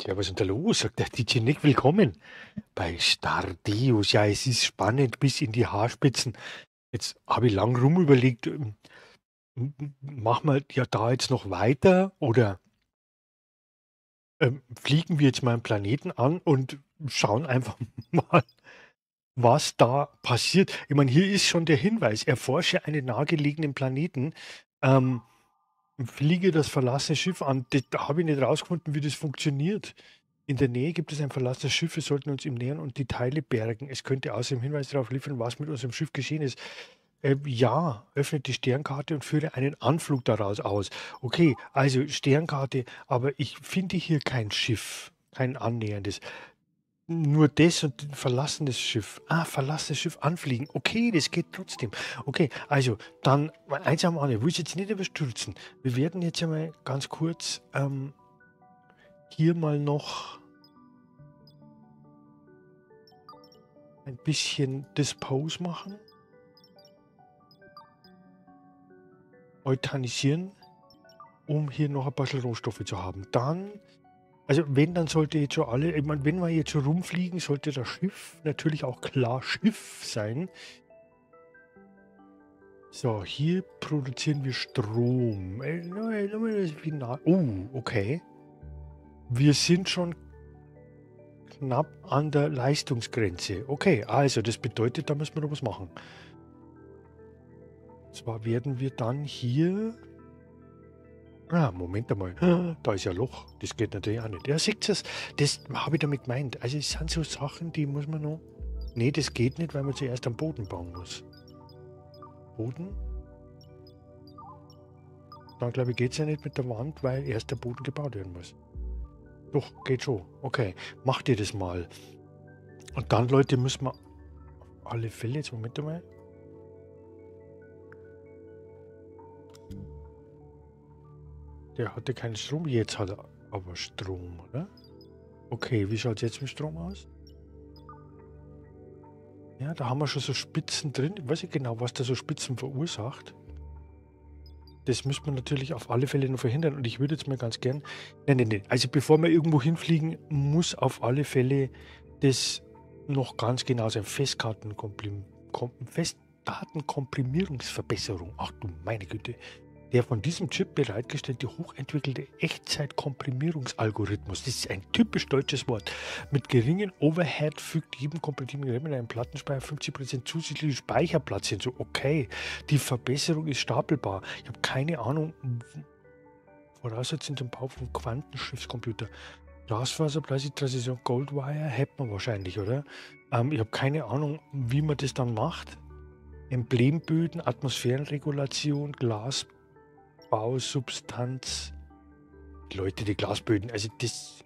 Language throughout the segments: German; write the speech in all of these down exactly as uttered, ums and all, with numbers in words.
Ja, was ist denn da los? Sagt der D J Nick, willkommen bei Stardeus. Ja, es ist spannend bis in die Haarspitzen. Jetzt habe ich lang rum überlegt, ähm, m- m- machen wir ja da jetzt noch weiter oder ähm, fliegen wir jetzt mal einen Planeten an und schauen einfach mal, was da passiert. Ich meine, hier ist schon der Hinweis, erforsche einen nahegelegenen Planeten, ähm, fliege das verlassene Schiff an. Das, da habe ich nicht rausgefunden, wie das funktioniert. In der Nähe gibt es ein verlassenes Schiff, wir sollten uns ihm nähern und die Teile bergen. Es könnte außerdem Hinweis darauf liefern, was mit unserem Schiff geschehen ist. Äh, ja, öffne die Sternkarte und führe einen Anflug daraus aus. Okay, also Sternkarte, aber ich finde hier kein Schiff, kein annäherndes. Nur das und ein verlassenes Schiff. Ah, verlassenes Schiff anfliegen. Okay, das geht trotzdem. Okay, also dann eins am anderen. Ich will es jetzt nicht überstürzen. Wir werden jetzt einmal ganz kurz ähm, hier mal noch ein bisschen Dispose machen. Euthanisieren, um hier noch ein bisschen Rohstoffe zu haben. Dann, also wenn, dann sollte jetzt schon alle, ich meine, wenn wir jetzt schon rumfliegen, sollte das Schiff natürlich auch klar Schiff sein. So, hier produzieren wir Strom. Äh, no, no, das Final- Oh, okay. Wir sind schon knapp an der Leistungsgrenze. Okay, also das bedeutet, da müssen wir noch was machen. Zwar werden wir dann hier... Ah, Moment einmal. Ah, da ist ja ein Loch. Das geht natürlich auch nicht. Ja, seht ihr es? Das habe ich damit gemeint. Also es sind so Sachen, die muss man noch... Nee, das geht nicht, weil man zuerst am Boden bauen muss. Boden? Dann glaube ich, geht es ja nicht mit der Wand, weil erst der Boden gebaut werden muss. Doch, geht schon. Okay, macht ihr das mal. Und dann, Leute, müssen wir auf alle Fälle... Jetzt Moment einmal. Der hatte keinen Strom. Jetzt hat er aber Strom, oder? Okay, wie schaut es jetzt mit Strom aus? Ja, da haben wir schon so Spitzen drin. Ich weiß nicht genau, was da so Spitzen verursacht. Das müsste man natürlich auf alle Fälle noch verhindern. Und ich würde jetzt mal ganz gern... Nein, nein, nein. Also bevor wir irgendwo hinfliegen, muss auf alle Fälle das noch ganz genau sein. Festkartenkomprim... Kom Festdatenkomprimierungsverbesserung. Ach du meine Güte. Der von diesem Chip bereitgestellte hochentwickelte Echtzeit-Komprimierungsalgorithmus. Das ist ein typisch deutsches Wort. Mit geringen Overhead fügt jedem kompletten Gerät mit einem Plattenspeicher fünfzig Prozent zusätzlichen Speicherplatz hinzu. Okay, die Verbesserung ist stapelbar. Ich habe keine Ahnung. Voraussetzung zum Bau von Quantenschiffscomputer. Glasfaser, Transition, Goldwire hätte man wahrscheinlich, oder? Ähm, ich habe keine Ahnung, wie man das dann macht. Emblemböden, Atmosphärenregulation, Glas. Bausubstanz. Leute, die Glasböden, also das.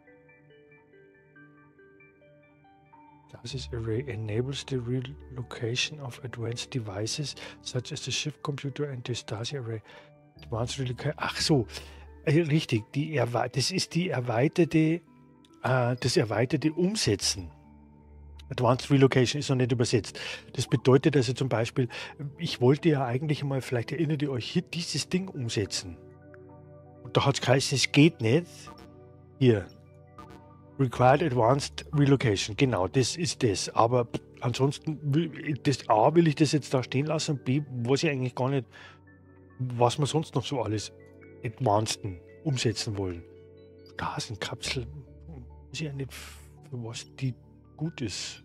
Glasses Array enables the relocation of advanced devices such as the Shift Computer and the Stasi Array. Advanced Relocation. Ach so, äh, richtig. Die das ist die erweiterte, äh, das erweiterte Umsetzen. Advanced Relocation ist noch nicht übersetzt. Das bedeutet also zum Beispiel, ich wollte ja eigentlich mal, vielleicht erinnert ihr euch, hier dieses Ding umsetzen. Und da hat es geheißen, es geht nicht. Hier. Required Advanced Relocation. Genau, das ist das. Aber ansonsten, das A, will ich das jetzt da stehen lassen und B, weiß ich eigentlich gar nicht, was wir sonst noch so alles Advanceden umsetzen wollen. Gasenkapsel, weiß ich ja nicht, für was die gut ist.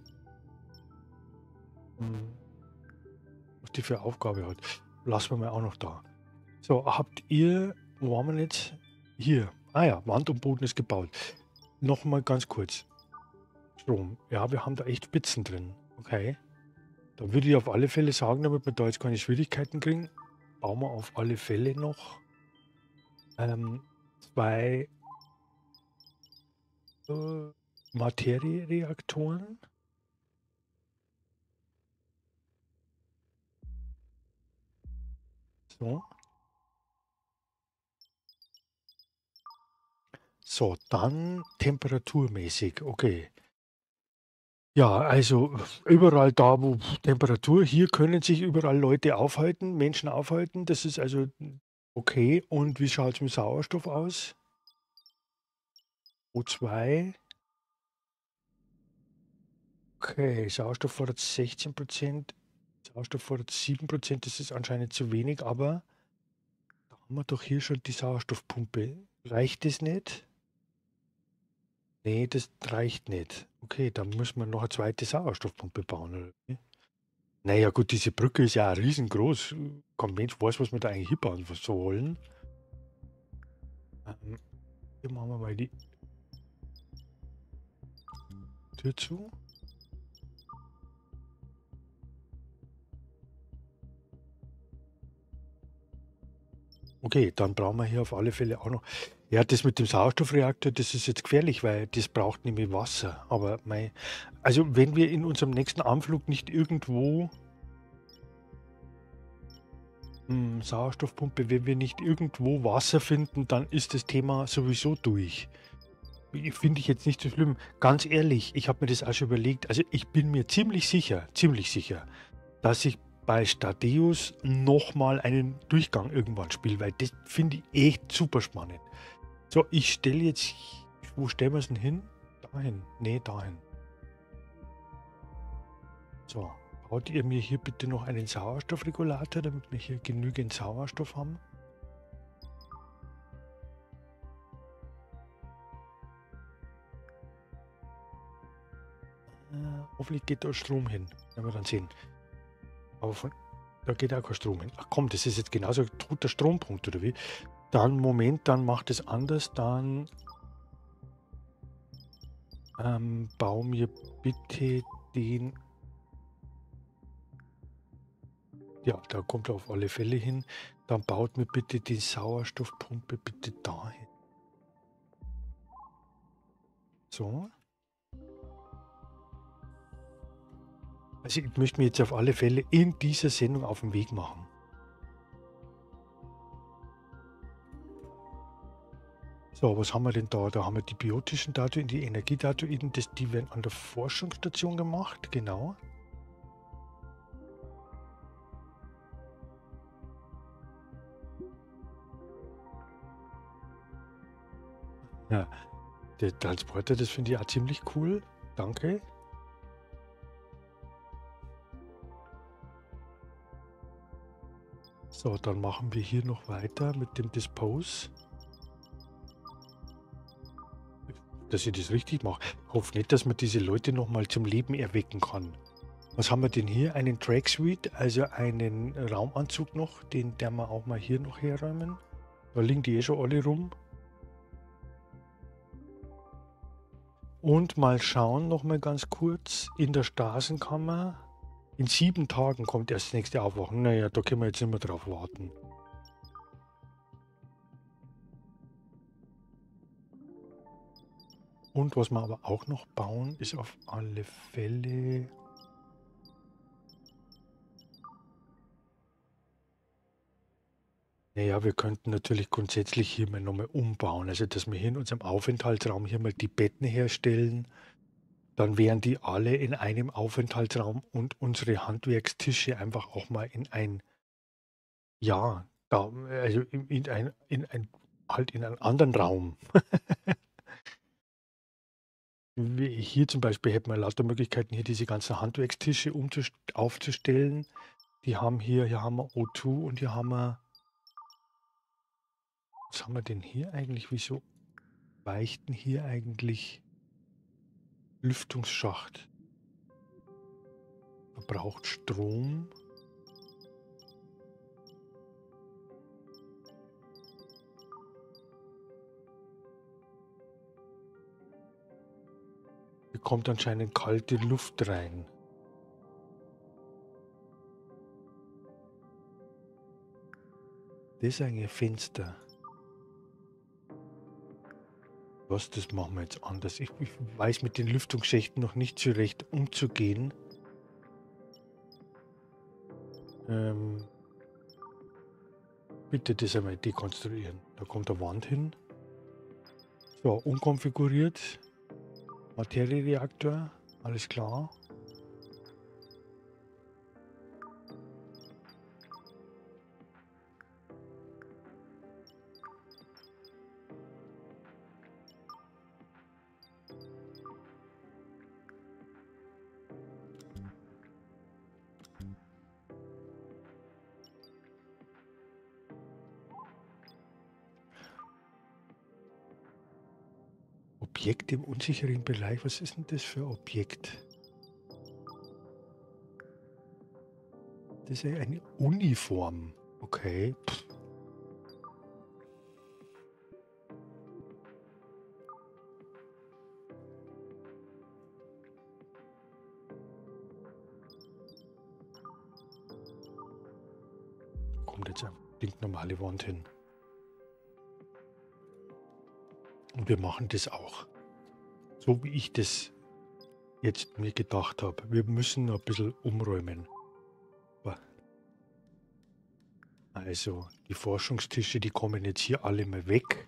Hm. Was die für Aufgabe hat. Lassen wir mal auch noch da. So, habt ihr, wo waren wir jetzt? Hier. Ah ja, Wand und Boden ist gebaut. Nochmal ganz kurz. Strom. Ja, wir haben da echt Spitzen drin. Okay. Da würde ich auf alle Fälle sagen, damit wir da jetzt keine Schwierigkeiten kriegen, bauen wir auf alle Fälle noch ähm, zwei äh, Materiereaktoren. So. So, dann temperaturmäßig. Okay. Ja, also überall da, wo Temperatur, hier können sich überall Leute aufhalten, Menschen aufhalten. Das ist also okay. Und wie schaut es mit Sauerstoff aus? O zwei. Okay, Sauerstoff fordert sechzehn Prozent. Sauerstoff fordert sieben Prozent. Das ist anscheinend zu wenig, aber da haben wir doch hier schon die Sauerstoffpumpe. Reicht das nicht? Nee, das reicht nicht. Okay, dann muss man noch eine zweite Sauerstoffpumpe bauen, oder wie? Naja, gut, diese Brücke ist ja auch riesengroß. Kein Mensch weiß, was wir da eigentlich hinbauen was so wollen. Ähm, hier machen wir mal die Tür zu. Okay, dann brauchen wir hier auf alle Fälle auch noch. Ja, das mit dem Sauerstoffreaktor, das ist jetzt gefährlich, weil das braucht nämlich Wasser. Aber mein, also wenn wir in unserem nächsten Anflug nicht irgendwo hm, Sauerstoffpumpe, wenn wir nicht irgendwo Wasser finden, dann ist das Thema sowieso durch. Finde ich jetzt nicht so schlimm. Ganz ehrlich, ich habe mir das auch schon überlegt. Also ich bin mir ziemlich sicher, ziemlich sicher, dass ich bei Stardeus nochmal einen Durchgang irgendwann spiele, weil das finde ich echt super spannend. So, ich stelle jetzt, wo stellen wir es denn hin? Dahin. Nee, dahin. So, baut ihr mir hier bitte noch einen Sauerstoffregulator, damit wir hier genügend Sauerstoff haben? Äh, hoffentlich geht da Strom hin. Werden wir dann sehen. Aber von, da geht auch kein Strom hin. Ach komm, das ist jetzt genauso ein toter Strompunkt, oder wie? Dann, Moment, dann macht es anders. Dann ähm, bau mir bitte den... Ja, da kommt er auf alle Fälle hin. Dann baut mir bitte die Sauerstoffpumpe bitte dahin. So. Also ich möchte mir jetzt auf alle Fälle in dieser Sendung auf den Weg machen. So, was haben wir denn da? Da haben wir die biotischen Daten, die Energiedaten, das, die werden an der Forschungsstation gemacht, genau. Ja, der Transporter, das finde ich auch ziemlich cool. Danke. So, dann machen wir hier noch weiter mit dem Dispose. Dass ich das richtig mache. Ich hoffe nicht, dass man diese Leute nochmal zum Leben erwecken kann. Was haben wir denn hier? Einen Track Suite, also einen Raumanzug noch, den der wir auch mal hier noch herräumen. Da liegen die eh schon alle rum. Und mal schauen, noch mal ganz kurz, in der Straßenkammer. In sieben Tagen kommt erst das nächste Aufwachen. Naja, da können wir jetzt nicht mehr drauf warten. Und was wir aber auch noch bauen, ist auf alle Fälle... Naja, wir könnten natürlich grundsätzlich hier mal nochmal umbauen. Also, dass wir hier in unserem Aufenthaltsraum hier mal die Betten herstellen. Dann wären die alle in einem Aufenthaltsraum und unsere Handwerkstische einfach auch mal in ein, ja, da, also in, in ein, in ein, halt in einen anderen Raum. Wie hier zum Beispiel hätten wir lauter Möglichkeiten, hier diese ganzen Handwerkstische umzust- aufzustellen. Die haben hier, hier haben wir O zwei und hier haben wir, was haben wir denn hier eigentlich? Wieso weicht denn hier eigentlich Lüftungsschacht? Verbraucht Strom. Hier kommt anscheinend kalte Luft rein. Das ist ein Fenster. Was, das machen wir jetzt anders. Ich, ich weiß mit den Lüftungsschächten noch nicht so recht umzugehen. Ähm, bitte das einmal dekonstruieren. Da kommt eine Wand hin. So, unkonfiguriert. Materiereaktor. Alles klar. Objekt im unsicheren Bereich. Was ist denn das für ein Objekt? Das ist ja eine Uniform. Okay. Pff. Kommt jetzt eine stinknormale Wand hin. Und wir machen das auch. So wie ich das jetzt mir gedacht habe. Wir müssen noch ein bisschen umräumen. Also, die Forschungstische, die kommen jetzt hier alle mal weg.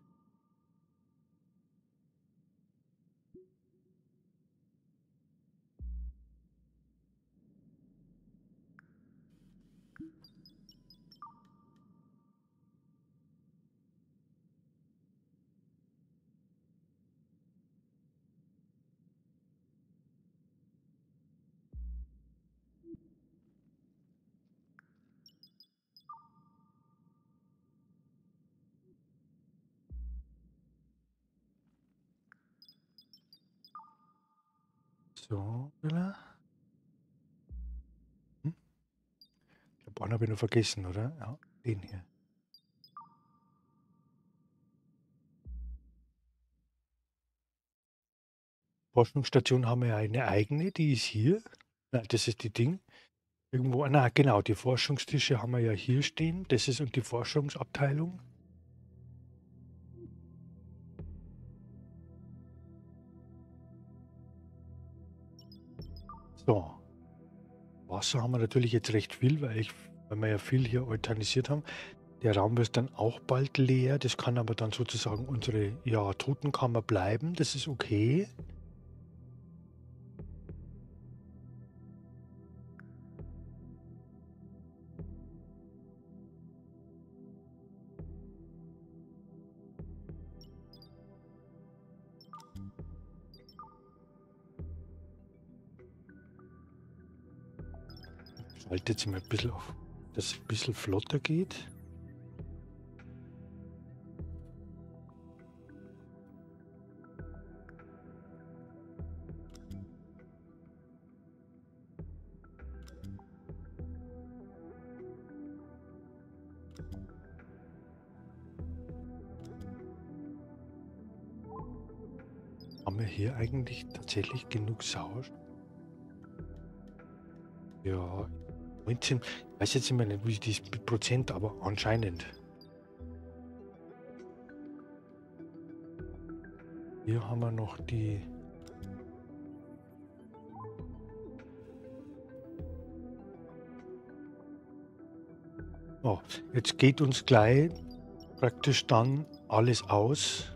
So, oder? Hm? Ich glaube, einen habe ich noch vergessen, oder? Ja, den hier. Forschungsstation haben wir ja eine eigene, die ist hier. Nein, das ist die Ding. Irgendwo, na genau, die Forschungstische haben wir ja hier stehen. Das ist und die Forschungsabteilung. So. Wasser haben wir natürlich jetzt recht viel, weil, ich, weil wir ja viel hier euthanisiert haben. Der Raum wird dann auch bald leer. Das kann aber dann sozusagen unsere ja, Totenkammer bleiben. Das ist okay. Schalte jetzt mal ein bisschen auf, dass es ein bisschen flotter geht. Haben wir hier eigentlich tatsächlich genug Sauerstoff? Ja, neunzehn, ich weiß jetzt immer nicht, wie das mit Prozent, aber anscheinend. Hier haben wir noch die... Oh, jetzt geht uns gleich praktisch dann alles aus.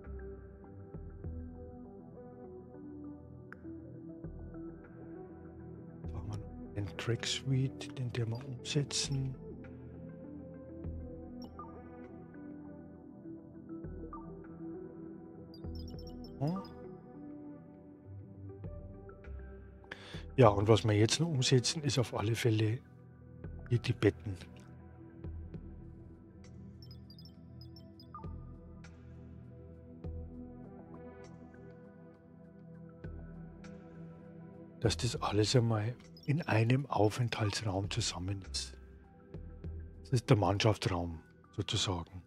Da haben wir noch einen Track Suite, den wir mal umsetzen. Oh. Ja, und was wir jetzt noch umsetzen, ist auf alle Fälle hier die Betten. Dass das alles einmal in einem Aufenthaltsraum zusammen ist. Das ist der Mannschaftsraum sozusagen.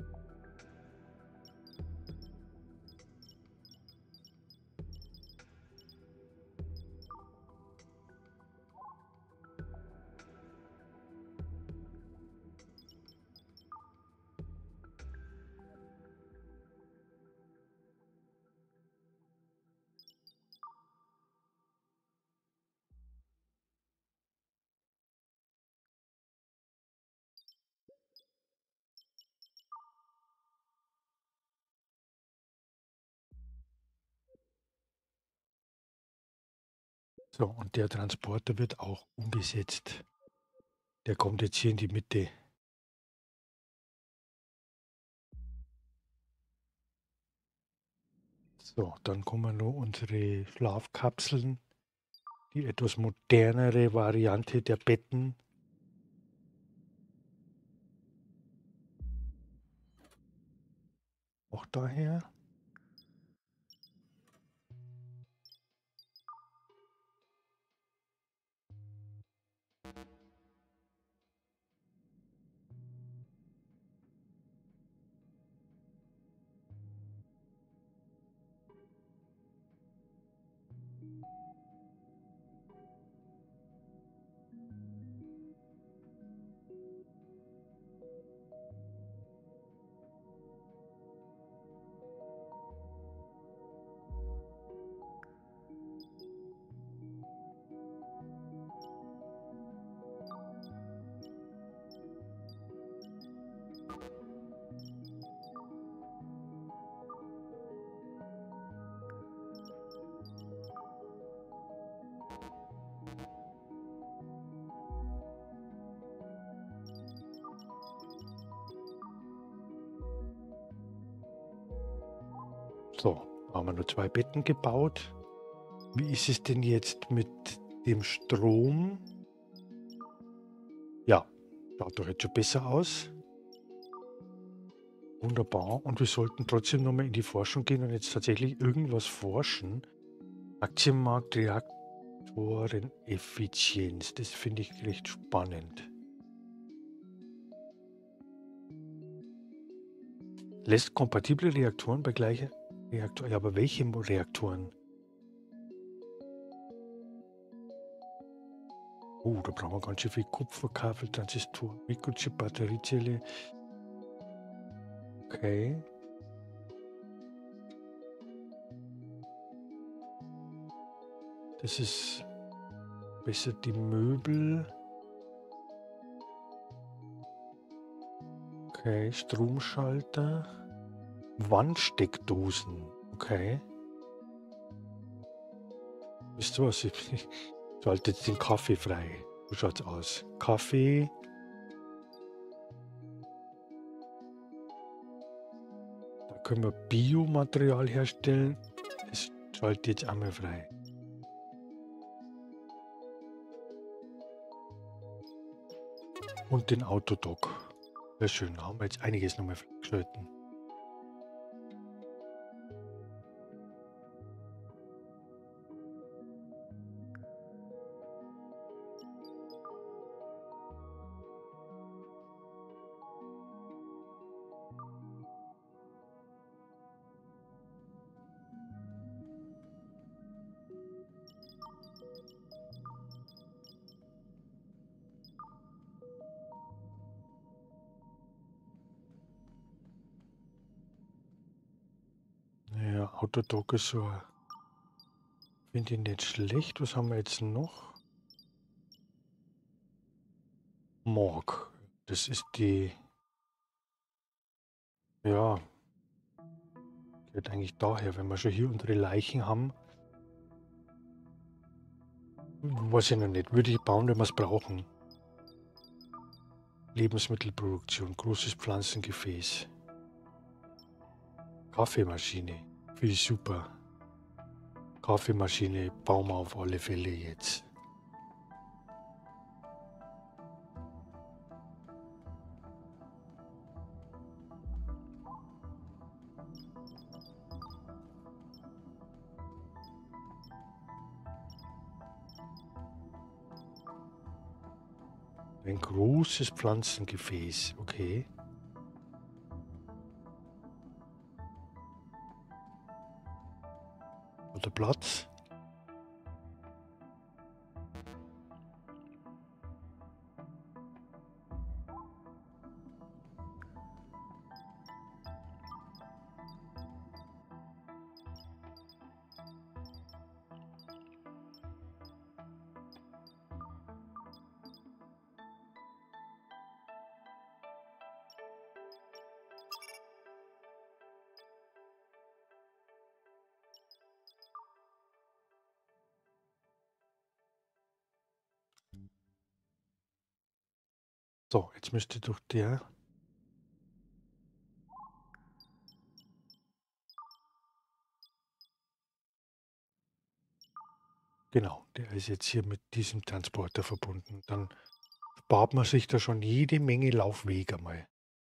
So, und der Transporter wird auch umgesetzt. Der kommt jetzt hier in die Mitte. So, dann kommen noch unsere Schlafkapseln, die etwas modernere Variante der Betten. Auch daher. So, da haben wir nur zwei Betten gebaut. Wie ist es denn jetzt mit dem Strom? Ja, schaut doch jetzt schon besser aus. Wunderbar. Und wir sollten trotzdem nochmal in die Forschung gehen und jetzt tatsächlich irgendwas forschen. Aktienmarkt, Reaktoreneffizienz. Das finde ich recht spannend. Lässt kompatible Reaktoren bei gleicher Reaktor. Ja, aber welche Reaktoren? Oh, da brauchen wir ganz schön viel Kupferkabel, Transistor, Mikrochip, Batteriezelle. Okay. Das ist besser die Möbel. Okay, Stromschalter. Wandsteckdosen. Okay. Wisst ihr was? Ich schalte jetzt den Kaffee frei. So schaut's aus. Kaffee. Da können wir Biomaterial herstellen. Das schalte ich jetzt einmal frei. Und den Autodock. Sehr schön. Da haben wir jetzt einiges nochmal geschalten. Ja, Autodock ist so. Finde ich nicht schlecht. Was haben wir jetzt noch? Morg. Das ist die. Ja. Geht eigentlich daher, wenn wir schon hier unsere Leichen haben. Weiß ich noch nicht. Würde ich bauen, wenn wir es brauchen. Lebensmittelproduktion. Großes Pflanzengefäß. Kaffeemaschine. Finde ich super. Kaffeemaschine bauen wir auf alle Fälle jetzt. Ein großes Pflanzengefäß. Okay. Oder Platz. So, jetzt müsste durch der. Genau, der ist jetzt hier mit diesem Transporter verbunden. Dann spart man sich da schon jede Menge Laufwege mal.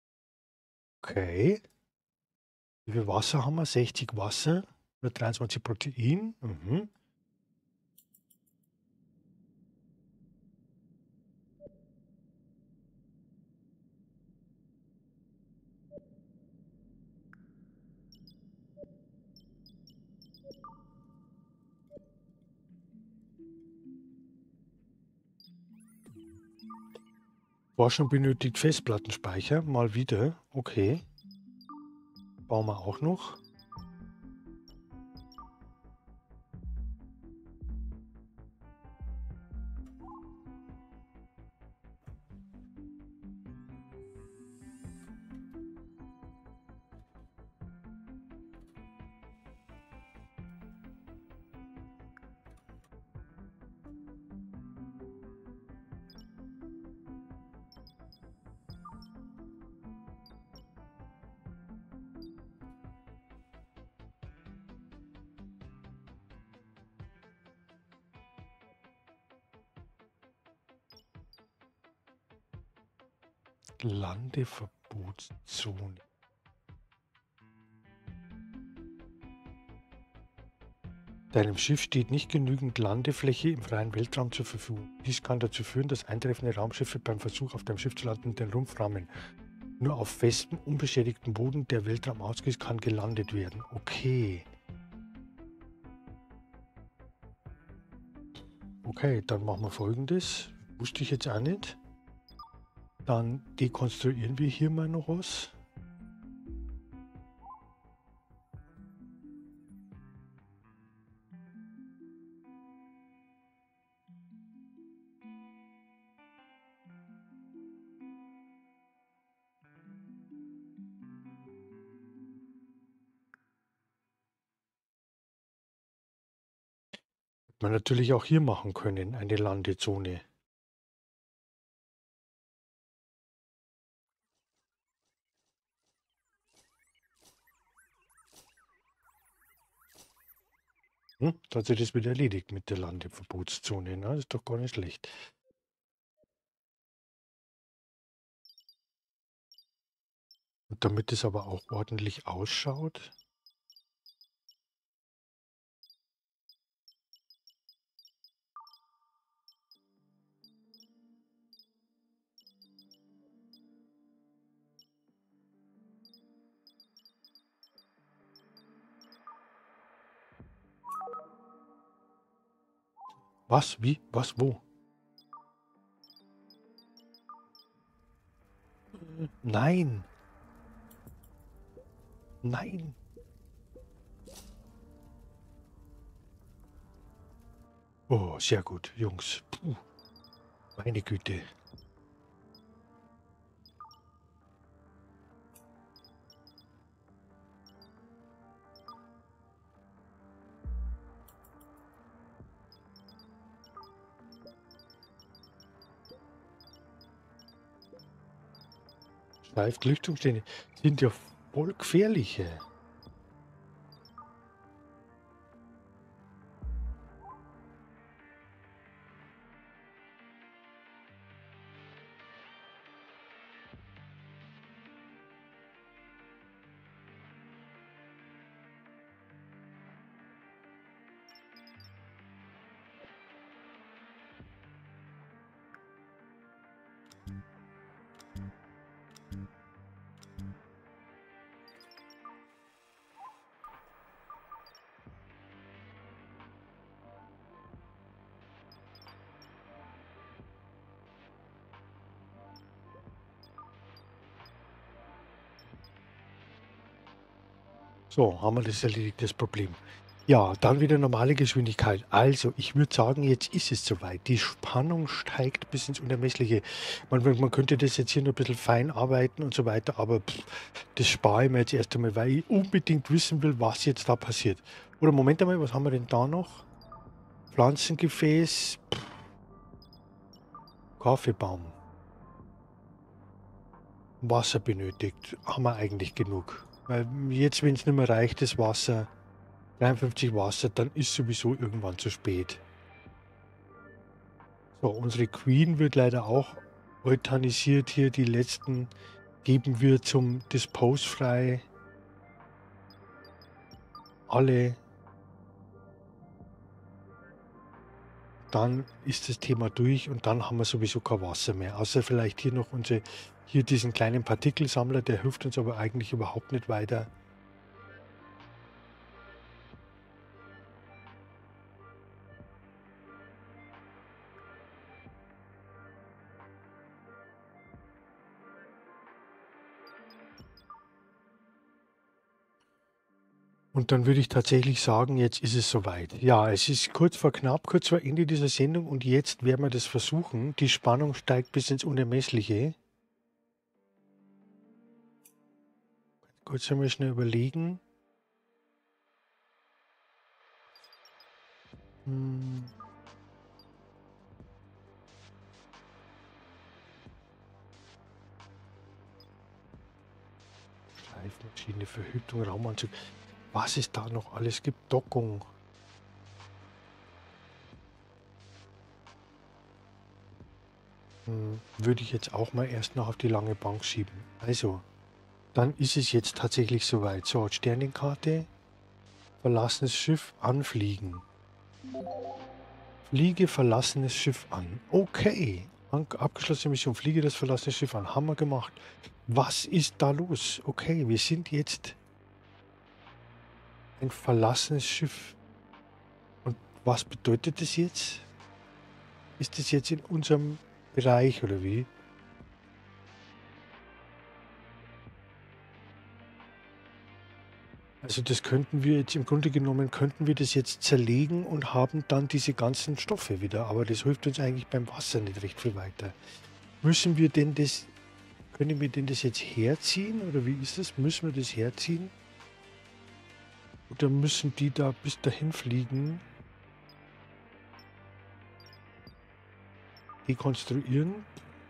Okay. Wie viel Wasser haben wir? sechzig Wasser. Nur dreiundzwanzig Protein. Mhm. Forschung benötigt Festplattenspeicher. Mal wieder. Okay. Bauen wir auch noch. Landeverbotszone. Deinem Schiff steht nicht genügend Landefläche im freien Weltraum zur Verfügung. Dies kann dazu führen, dass eintreffende Raumschiffe beim Versuch, auf deinem Schiff zu landen, den Rumpf rammen. Nur auf festem, unbeschädigtem Boden, der Weltraum ausgeht, kann gelandet werden. Okay. Okay, dann machen wir Folgendes. Wusste ich jetzt auch nicht. Dann dekonstruieren wir hier mal noch was. Man natürlich auch hier machen können, eine Landezone. Hm, da hat sich das wieder erledigt mit der Landeverbotszone. Ne? Das ist doch gar nicht schlecht. Und damit es aber auch ordentlich ausschaut. Was? Wie? Was? Wo? Nein. Nein. Oh, sehr gut, Jungs. Puh. Meine Güte. Schweiflüchtungsstände sind ja voll gefährliche. So, haben wir das erledigt, das Problem. Ja, dann wieder normale Geschwindigkeit. Also, ich würde sagen, jetzt ist es soweit. Die Spannung steigt bis ins Unermessliche. Man, man könnte das jetzt hier noch ein bisschen fein arbeiten und so weiter, aber pff, das spare ich mir jetzt erst einmal, weil ich unbedingt wissen will, was jetzt da passiert. Oder Moment einmal, was haben wir denn da noch? Pflanzengefäß, pff, Kaffeebaum. Wasser benötigt. Haben wir eigentlich genug. Weil jetzt, wenn es nicht mehr reicht, das Wasser, dreiundfünfzig Wasser, dann ist sowieso irgendwann zu spät. So, unsere Queen wird leider auch euthanisiert hier. Die letzten geben wir zum Dispose frei. Alle. Dann ist das Thema durch und dann haben wir sowieso kein Wasser mehr. Außer vielleicht hier noch unsere, hier diesen kleinen Partikelsammler, der hilft uns aber eigentlich überhaupt nicht weiter. Und dann würde ich tatsächlich sagen, jetzt ist es soweit. Ja, es ist kurz vor knapp, kurz vor Ende dieser Sendung und jetzt werden wir das versuchen. Die Spannung steigt bis ins Unermessliche. Kurz einmal schnell überlegen. Hm. Schleifmaschine, Verhütung, Raumanzug. Was es da noch alles gibt? Dockung. Hm, würde ich jetzt auch mal erst noch auf die lange Bank schieben. Also, dann ist es jetzt tatsächlich soweit. So, Sternenkarte, verlassenes Schiff, anfliegen. Fliege verlassenes Schiff an. Okay. An abgeschlossene Mission, fliege das verlassene Schiff an. Haben wir gemacht. Was ist da los? Okay, wir sind jetzt ein verlassenes Schiff. Und was bedeutet das jetzt? Ist das jetzt in unserem Bereich oder wie? Also das könnten wir jetzt, im Grunde genommen, könnten wir das jetzt zerlegen und haben dann diese ganzen Stoffe wieder. Aber das hilft uns eigentlich beim Wasser nicht recht viel weiter. Müssen wir denn das, können wir denn das jetzt herziehen? Oder wie ist das? Müssen wir das herziehen? Oder müssen die da bis dahin fliegen? Dekonstruieren?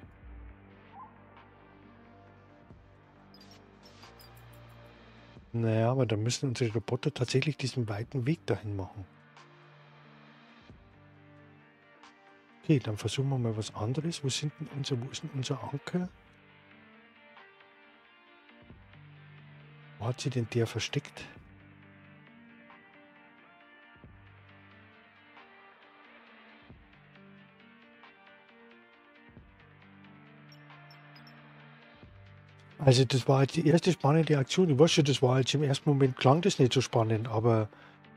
Naja, aber da müssen unsere Roboter tatsächlich diesen weiten Weg dahin machen. Okay, dann versuchen wir mal was anderes. Wo sind denn unser, wo ist denn unser Anker? Wo hat sie denn der versteckt? Also das war jetzt die erste spannende Aktion. Ich weiß schon, das war jetzt im ersten Moment, klang das nicht so spannend, aber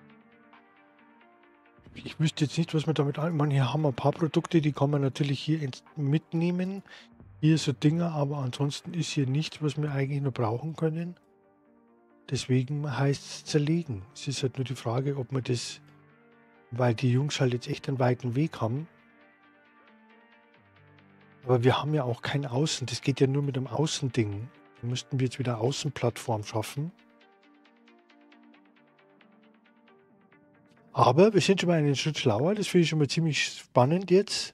ich wüsste jetzt nicht, was wir damit an. Ich meine, hier haben wir ein paar Produkte, die kann man natürlich hier mitnehmen. Hier so Dinger, aber ansonsten ist hier nichts, was wir eigentlich nur brauchen können. Deswegen heißt es zerlegen. Es ist halt nur die Frage, ob man das, weil die Jungs halt jetzt echt einen weiten Weg haben. Aber wir haben ja auch kein Außen. Das geht ja nur mit dem Außending. Da müssten wir jetzt wieder Außenplattform schaffen. Aber wir sind schon mal einen Schritt schlauer. Das finde ich schon mal ziemlich spannend jetzt.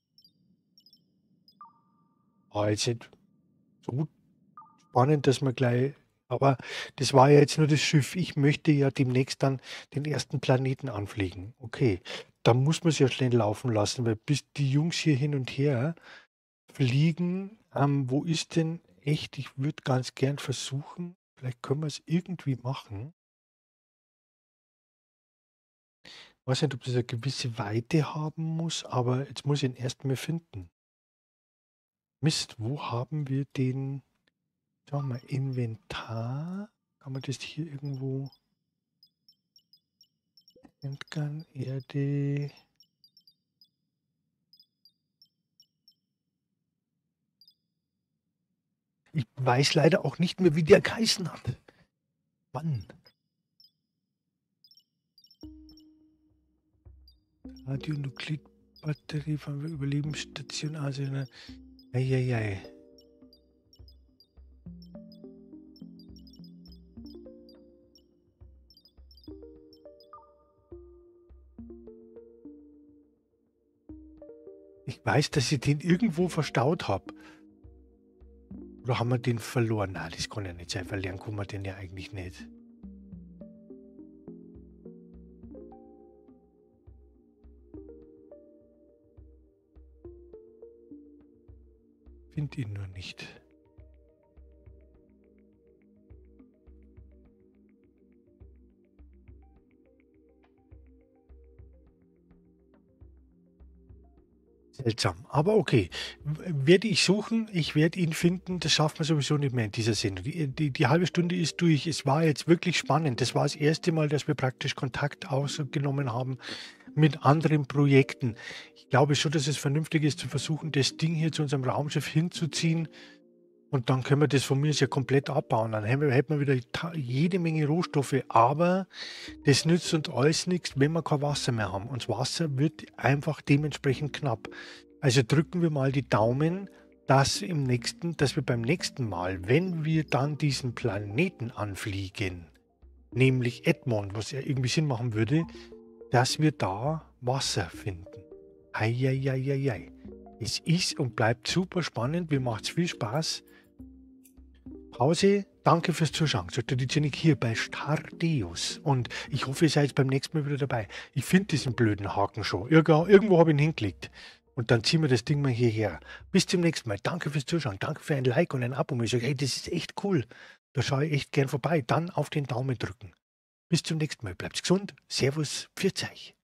Ah, jetzt nicht so spannend, dass wir gleich... Aber das war ja jetzt nur das Schiff. Ich möchte ja demnächst dann den ersten Planeten anfliegen. Okay, da muss man es ja schnell laufen lassen, weil bis die Jungs hier hin und her fliegen, ähm, wo ist denn echt? Ich würde ganz gern versuchen, vielleicht können wir es irgendwie machen. Ich weiß nicht, ob das eine gewisse Weite haben muss, aber jetzt muss ich ihn erst mal finden. Mist, wo haben wir den? Schauen wir mal, Inventar. Kann man das hier irgendwo? Endgun, Erde. Ich weiß leider auch nicht mehr, wie der geheißen hat. Mann. Radionuklidbatterie von der Überlebensstation. Also eine. Eieiei. Ich weiß, dass ich den irgendwo verstaut habe. Oder haben wir den verloren? Nein, das kann ja nicht sein. Verlieren kann man den ja eigentlich nicht. Finde ihn nur nicht. Seltsam, aber okay. Werde ich suchen, ich werde ihn finden, das schafft man sowieso nicht mehr in dieser Sendung. Die, die, die halbe Stunde ist durch, es war jetzt wirklich spannend. Das war das erste Mal, dass wir praktisch Kontakt aufgenommen haben mit anderen Projekten. Ich glaube schon, dass es vernünftig ist, zu versuchen, das Ding hier zu unserem Raumschiff hinzuziehen. Und dann können wir das von mir aus ja komplett abbauen. Dann hätten wir, hätten wir wieder jede Menge Rohstoffe. Aber das nützt uns alles nichts, wenn wir kein Wasser mehr haben. Und das Wasser wird einfach dementsprechend knapp. Also drücken wir mal die Daumen, dass, im nächsten, dass wir beim nächsten Mal, wenn wir dann diesen Planeten anfliegen, nämlich Edmond, was ja irgendwie Sinn machen würde, dass wir da Wasser finden. Eieieiei. Es ist und bleibt super spannend. Mir macht es viel Spaß. Pause. Danke fürs Zuschauen. Sagt der Dicenik hier bei Stardeus. Und ich hoffe, ihr seid beim nächsten Mal wieder dabei. Ich finde diesen blöden Haken schon. Irgendwo, irgendwo habe ich ihn hingelegt. und dann ziehen wir das Ding mal hierher. Bis zum nächsten Mal. Danke fürs Zuschauen. Danke für ein Like und ein Abo. Und ich sage, hey, das ist echt cool. Da schaue ich echt gern vorbei. Dann auf den Daumen drücken. Bis zum nächsten Mal. Bleibt gesund. Servus. Pfiat euch.